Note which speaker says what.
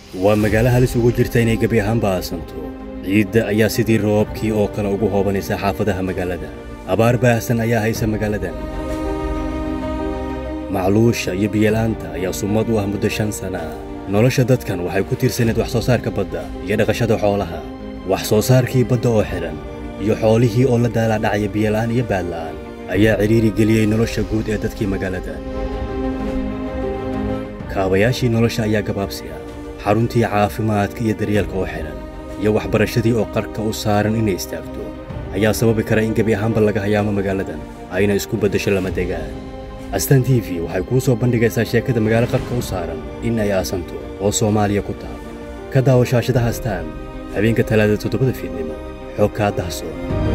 Speaker 1: waa magaalo halis ugu jirta inay gebi ahaanba aasanto. Ciidda ayaa sidii roobkii oo kale ugu hoobanaysa xaafadaha magaalada. Abaar baahsan ayaa haysa magaaladan. Macluusha iyo biyalaanta ayaa sumad u ah muddo 5 sano ah. Nolosha dadkan waxay ku tiirsaneed wax soo saarka badda iyo dhaqashada xoolaha. Wax soo saarkii badda oo xiran iyo xoolihii oo la daala dhacaya biyalaan iyo baadlaan ayaa ciriiri geliyay nolosha guud ee dadkii magaalada. Kaabayaashii nolosha ayaa gabaabsi ah. Xaruntii caafimaadka iyo daryeelka oo xiran iyo waxbarashadii oo qarka u saaran inay istaagto ayaa sababi kara in gebi ahaanba laga hayaamo magaaladan ayna isku beddesho lama degaan. Astaan TV waxay kuu soo bandhigaysaa sheekada magaalo qarka u saaran in ay aasanto oo Soomaaliya ku taal. Ka daawo shaashadaha Astaan habeenka Talaadada 7 fiidnimo. Xog ka dahsoon.